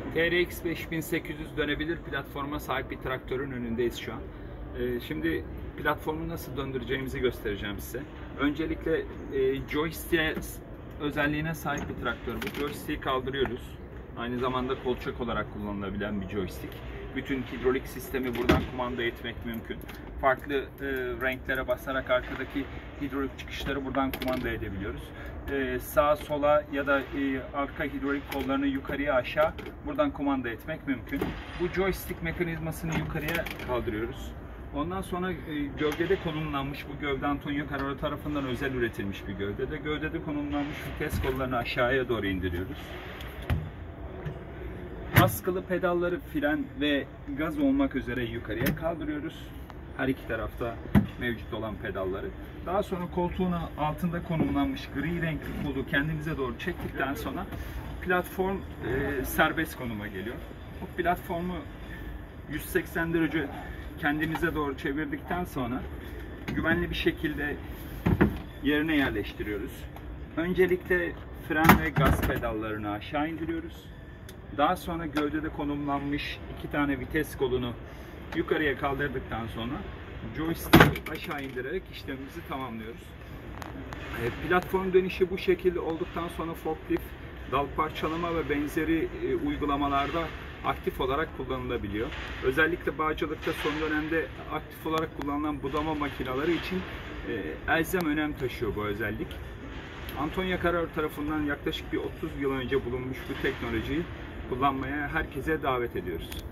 TRX 5800 dönebilir platforma sahip bir traktörün önündeyiz şu an. Şimdi platformu nasıl döndüreceğimizi göstereceğim size. Öncelikle joystick özelliğine sahip bir traktör bu. Joystick'i kaldırıyoruz. Aynı zamanda kolçak olarak kullanılabilen bir joystick. Bütün hidrolik sistemi buradan kumanda etmek mümkün. Farklı renklere basarak arkadaki hidrolik çıkışları buradan kumanda edebiliyoruz. Sağa sola ya da arka hidrolik kollarını yukarıya aşağı buradan kumanda etmek mümkün. Bu joystick mekanizmasını yukarıya kaldırıyoruz. Ondan sonra gövdede konumlanmış, bu gövde Antonio Carrera tarafından özel üretilmiş bir gövdede. Gövdede konumlanmış vites kollarını aşağıya doğru indiriyoruz. Askılı pedalları fren ve gaz olmak üzere yukarıya kaldırıyoruz. Her iki tarafta mevcut olan pedalları. Daha sonra koltuğun altında konumlanmış gri renkli kolu kendimize doğru çektikten sonra platform serbest konuma geliyor. Bu platformu 180 derece kendimize doğru çevirdikten sonra güvenli bir şekilde yerine yerleştiriyoruz. Öncelikle fren ve gaz pedallarını aşağı indiriyoruz. Daha sonra gövdede konumlanmış iki tane vites kolunu yukarıya kaldırdıktan sonra joystick'i aşağı indirerek işlemimizi tamamlıyoruz. Platform dönüşü bu şekilde olduktan sonra forklift, dal parçalama ve benzeri uygulamalarda aktif olarak kullanılabiliyor. Özellikle bağcılıkta son dönemde aktif olarak kullanılan budama makineleri için elzem önem taşıyor bu özellik. Antonio Carrera tarafından yaklaşık bir 30 yıl önce bulunmuş bu teknolojiyi kullanmaya herkese davet ediyoruz.